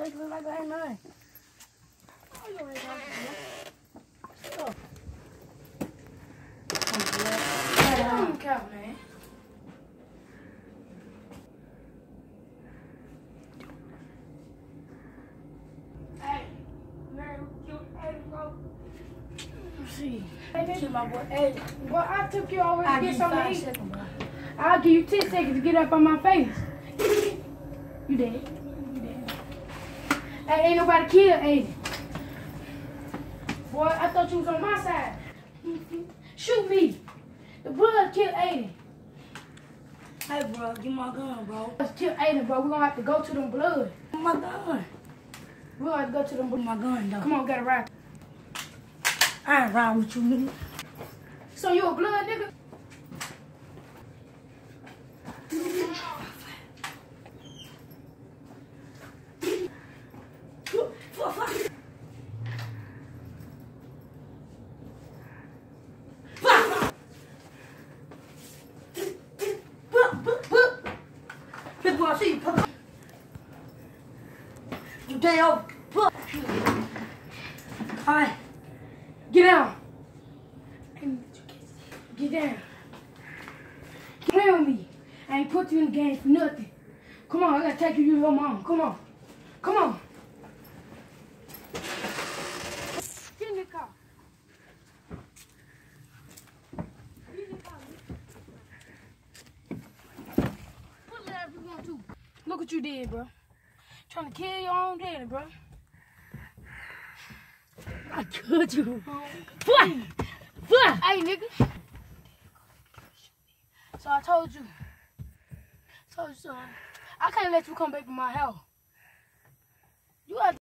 face look like I ain't nothing. Oh, you ain't talking to me. I'm count, man. Hey, man, you Aiden, bro. Let's see. Hey, my boy Aiden. Boy, I took you already to get something to eat. I'll give you 10 seconds to get up on my face. You dead. You dead. Hey, ain't nobody killed Aiden. Boy, I thought you was on my side. Shoot me. The blood killed Aiden. Hey, bro, give my gun, bro. Let's kill Aiden, bro. We're going to have to go to them blood. My gun. We're going to have to go to them blood. My gun, though. Come on, get a ride. I ain't riding with you, nigga. So you a blood, nigga? You damn. Alright. Get down. Get down. Play with me. I ain't put you in the game for nothing. Come on, I gotta take you to your mom. Come on. Come on. Get in the car. Get in the car. Whatever you want to. Look what you did, bro. Trying to kill your own daddy, bro. I killed you. What? Hey, nigga. So I told you. Son, I can't let you come back to my house. You got